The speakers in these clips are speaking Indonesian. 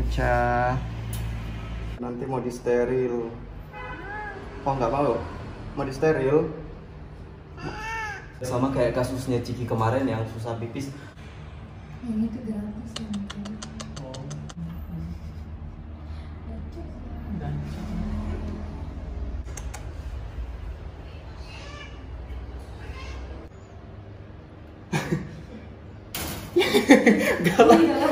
Muca. Nanti mau di steril. Oh nggak mau? Mau di steril? Sama kayak kasusnya Ciki kemarin yang susah pipis. Yang itu gratis ya. Galak.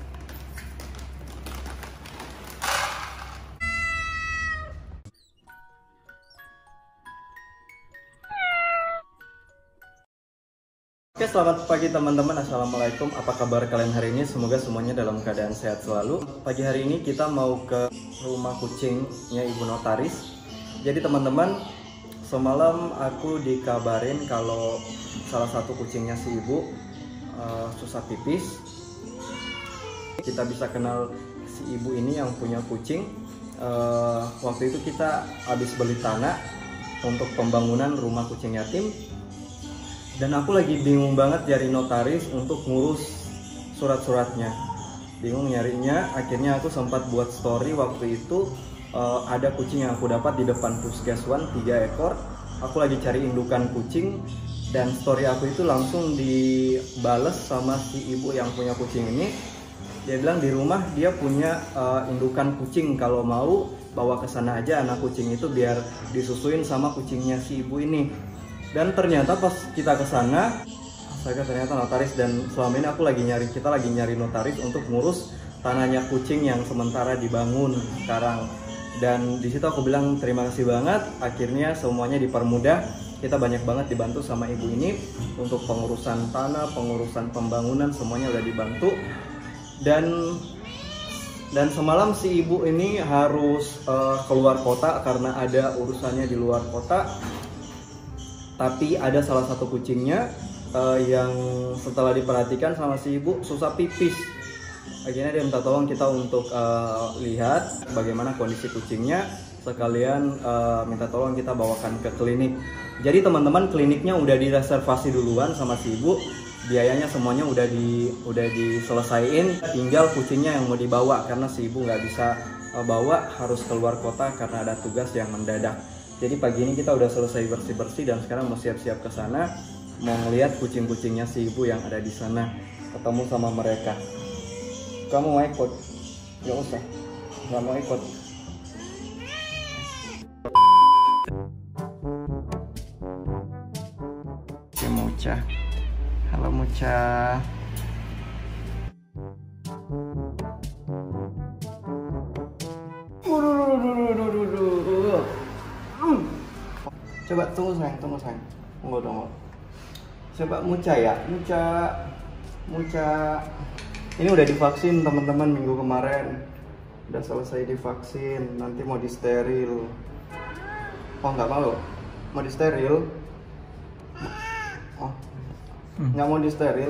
Oke, selamat pagi teman-teman. Assalamualaikum. Apa kabar kalian hari ini? Semoga semuanya dalam keadaan sehat selalu. Pagi hari ini kita mau ke rumah kucingnya Ibu Notaris. Jadi teman-teman, semalam aku dikabarin kalau salah satu kucingnya si Ibu susah pipis. Kita bisa kenal si Ibu ini yang punya kucing. Waktu itu kita habis beli tanah untuk pembangunan rumah kucing yatim. Dan aku lagi bingung banget cari notaris untuk ngurus surat-suratnya. Bingung nyarinya, akhirnya aku sempat buat story waktu itu. Ada kucing yang aku dapat di depan puskeswan 3 ekor. Aku lagi cari indukan kucing. Dan story aku itu langsung dibales sama si ibu yang punya kucing ini. Dia bilang di rumah dia punya indukan kucing, kalau mau bawa ke sana aja anak kucing itu biar disusuin sama kucingnya si ibu ini. Dan ternyata pas kita ke sana, ternyata notaris, dan selama ini kita lagi nyari notaris untuk ngurus tanahnya kucing yang sementara dibangun sekarang. Dan di situ aku bilang terima kasih banget, akhirnya semuanya dipermudah. Kita banyak banget dibantu sama ibu ini untuk pengurusan tanah, pengurusan pembangunan, semuanya udah dibantu. Dan semalam si ibu ini harus keluar kota karena ada urusannya di luar kota. Tapi ada salah satu kucingnya yang setelah diperhatikan sama si ibu susah pipis. Akhirnya dia minta tolong kita untuk lihat bagaimana kondisi kucingnya. Sekalian minta tolong kita bawakan ke klinik. Jadi teman-teman, kliniknya udah direservasi duluan sama si ibu. Biayanya semuanya udah diselesaiin. Tinggal kucingnya yang mau dibawa karena si ibu nggak bisa bawa, harus keluar kota karena ada tugas yang mendadak. Jadi pagi ini kita udah selesai bersih-bersih dan sekarang mau siap-siap ke sana, mau ngeliat kucing-kucingnya si ibu yang ada di sana, ketemu sama mereka. Kamu mau ikut? Gak usah, nggak mau ikut. Oke, Muca. Halo Muca. Coba tunggu sayang. Tunggu. Coba Muca ya, Muca. Ini udah divaksin teman-teman minggu kemarin. Udah selesai divaksin, nanti mau di steril. Oh nggak mau? Mau di steril? Oh, nggak mau di steril.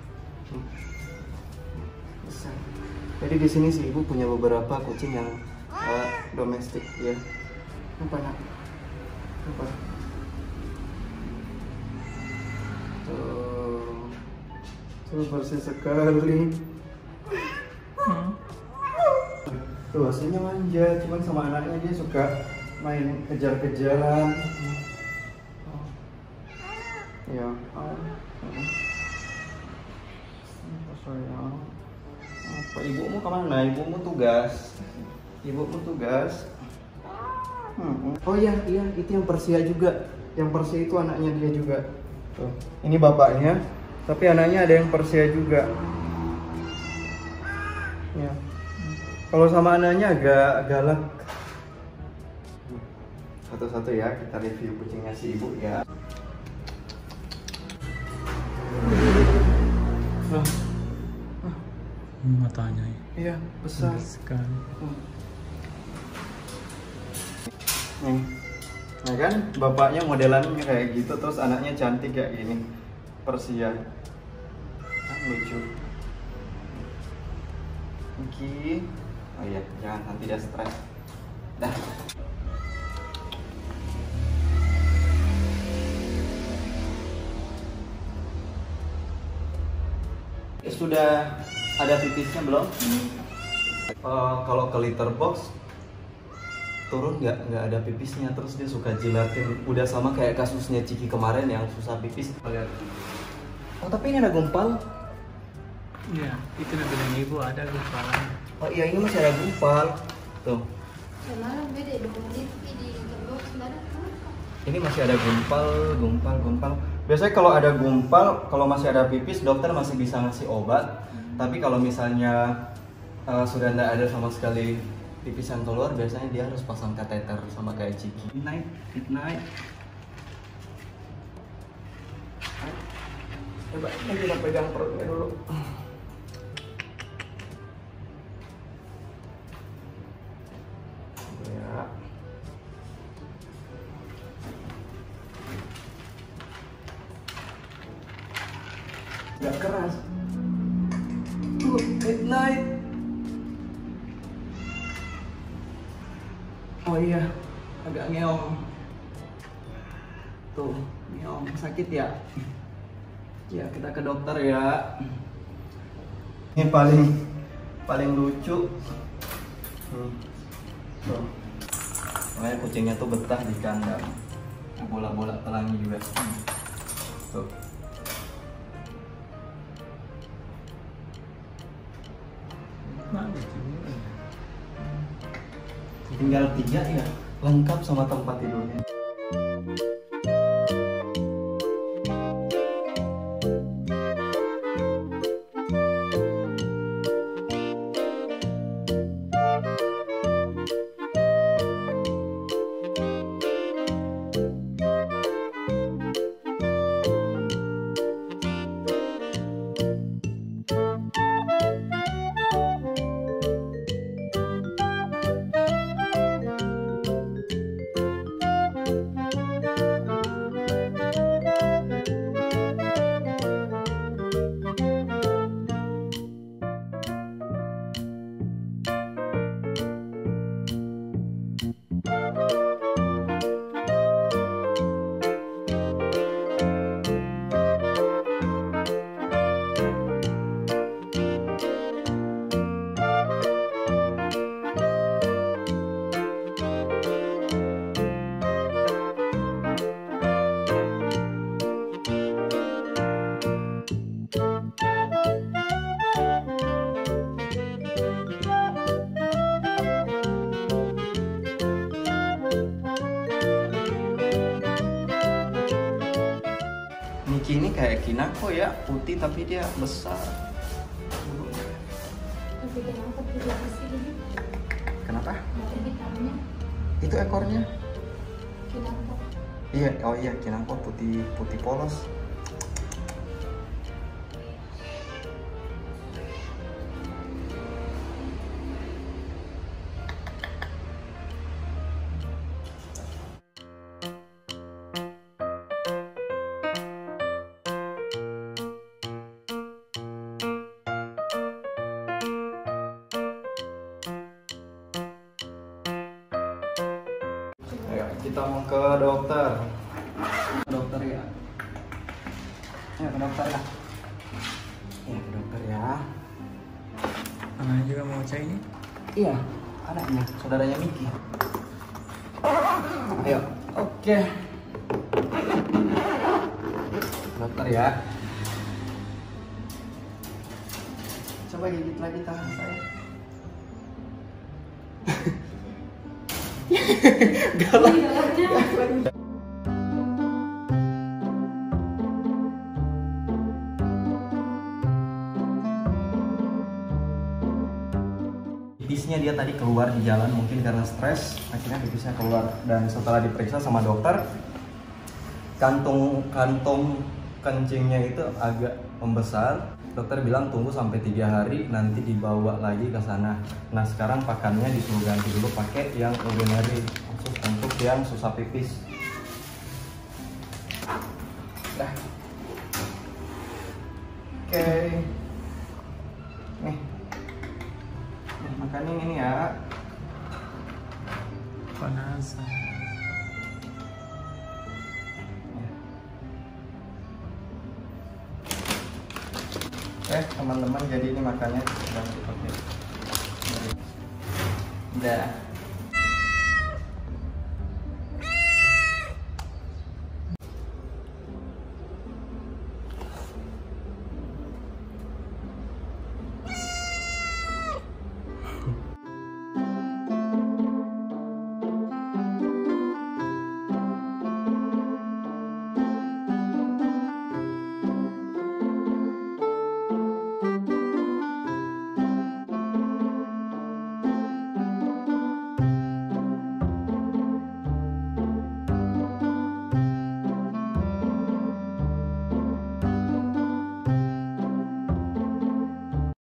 Jadi di sini si ibu punya beberapa kucing yang domestik ya. Apa nak? Apa? Tuh bersih sekali. Tuh hasilnya manja, cuman sama anaknya dia suka main kejar-kejaran. Ya, sayang. Apa ibumu kemana? Ibumu tugas. Oh iya, itu yang Persia juga. Yang Persia itu anaknya dia juga. Tuh, ini bapaknya, tapi anaknya ada yang Persia juga. Ya. Kalau sama anaknya agak galak. Satu-satu ya, kita review kucingnya si ibu ya. Matanya Iya, besar sekali. Nih, nah kan bapaknya modelannya kayak gitu, terus anaknya cantik kayak gini, Persia, lucu. Oke, oh iya, jangan nanti dia stres. Dah. Sudah ada pipisnya belum? Kalau ke litter box turun nggak ada pipisnya, terus dia suka jilatin. Udah sama kayak kasusnya Ciki kemarin yang susah pipis. Lihat. Oh tapi ini ada gumpal. Iya, itu yang bilang ibu ada gumpalan. Oh iya, ini masih ada gumpal. Tuh. Semalam beda 2 menit di terbox sebenarnya kenapa? Ini masih ada gumpal. Biasanya kalau ada gumpal, kalau masih ada pipis, dokter masih bisa ngasih obat. Tapi kalau misalnya sudah tidak ada sama sekali pipis yang keluar, biasanya dia harus pasang kateter sama kayak Ciki. Naik. Coba ini kita pegang perutnya dulu. Ya. Gak keras. Midnight. Oh iya, agak ngeong. Tuh, ngeong. Sakit ya? Ya, kita ke dokter ya. Ini paling lucu. Tuh. Makanya kucingnya tuh betah di kandang. Bola-bola pelangi juga. Tuh. Tinggal 3 ya, lengkap sama tempat tidurnya. Niki ini kayak kinako ya, putih tapi dia besar. Tapi kenapa tidak di sini? Kenapa? Ada hitamnya. Itu ekornya? Kenapa? Iya, oh iya, kinako putih polos. Ayo, kita mau ke dokter. Dokter ya. Ya, ke dokter ya. Ya, ke dokter ya. Anaknya juga mau cai ini? Iya, anaknya, saudaranya Miki. Ayo, oke. Dokter ya. Coba gigit lagi tangan saya. Galak. Pipisnya dia tadi keluar di jalan mungkin karena stres, akhirnya pipisnya keluar, dan setelah diperiksa sama dokter, kantung kencingnya itu agak membesar. Dokter bilang tunggu sampai 3 hari, nanti dibawa lagi ke sana. Nah sekarang pakannya disuruh ganti dulu pakai yang urinary, khusus untuk yang susah pipis. Dah. Oke. Nih. Makanin ini ya. Panas. Teman-teman, jadi ini makannya sedang dipakai. Dah.